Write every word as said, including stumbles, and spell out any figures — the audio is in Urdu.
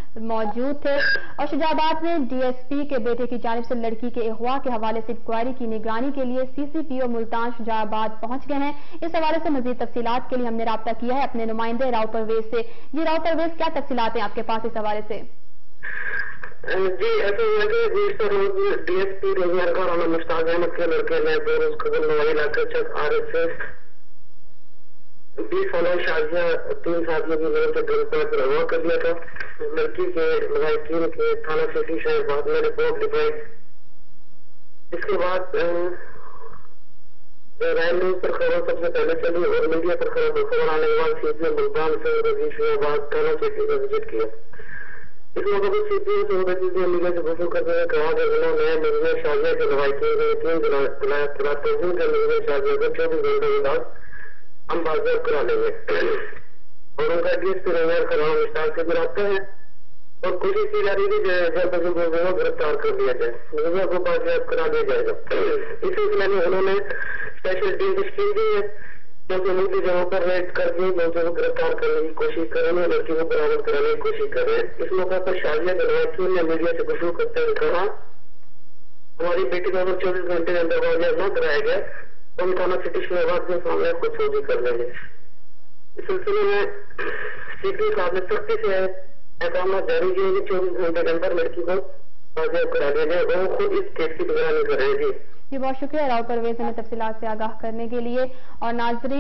موجود تھے اور شجاعت میں ڈی ایس پی کے بیٹے کی جانب سے لڑکی کے اغوا کے حوالے سے انکوائری کی نگرانی کے لیے سی سی پی او ملتان شجاعت پہنچ گئے ہیں۔ اس حوالے سے مزید تفصیلات کے لیے ہم نے رابطہ کیا ہے اپنے نمائندے راؤ پرویز سے۔ جی راؤ پرویز، کیا تفصیلات ہیں آپ کے پاس اس حوالے سے؟ جی ایسا ہوا کہ گزشتہ روز ڈی ایس پی روزگار کا رانا مشتاق احمد کے لڑکے نے دو روز قبل نوائی علاقے چک آر ایس ایس بیس سالہ شازیہ تین ساتھیوں کی مدد سے گرفتار کر اغوا کر دیا تھا۔ لڑکی کے لواحقین کے تھانہ سٹی شہر بعد میں رپورٹ لکھوائی۔ اس کے بعد رائل نیوز پر خبر سب سے پہلے چلی اور میڈیا پر خبر آنے کے بعد سی پی او ملتان سے رضی شہباز تھانہ سٹی کا وزٹ کیا۔ اس موقع پر سی پی او سے عہدیدار نے میڈیا سے گفتگو کرتے ہوئے کہا کہ انہوں نے مجموعہ شازیہ کے لواحقین کے یقین دلاتے ہوئے کہ مجموعہ شازیہ کو چوبیس گھنٹے کے بعد ہم بازیاب کرا لیں گے اور ان کا ڈی ایس پی روزگار کا رانا مشتاق سے بھی رابطہ ہے اور کوشش کی جا رہی ہے کہ جلد از جلد کو گرفتار کر لیا جائے، مجموعہ کو بازیاب کرا دیا جائے گا۔ اس سلسلے میں انہوں نے اسپیشل ٹیم تشکیل دی ہے کیونکہ ملکی جگہوں پر ریڈ کر کے لوگوں کو گرفتار کرنے کی کوشش کر رہے ہیں، لڑکی کو برآمد کرانے کی کوشش کر رہے ہیں۔ اس موقع پر شازیہ کے لواحقین نے میڈیا سے گفتگو کرتے ہوئے کہا ہماری بیٹی کو اگر چوبیس گھنٹے کے اندر بازیاب نہ کرایا گیا تو ہم تھانہ سٹی شہباز کے سامنے خود سوزی کر لیں گے۔ اس سلسلے میں سی پی صاحب نے سختی سے احکامات جاری کیے کہ چوبیس گھنٹے کے اندر لڑکی کو بازیاب کرا دیا جائے اور وہ خود اس کیس کی نگرانی کر رہے تھے۔ جی بہت شکریہ راؤ پرویز ہمیں تفصیلات سے آگاہ کرنے کے لیے۔ اور ناظرین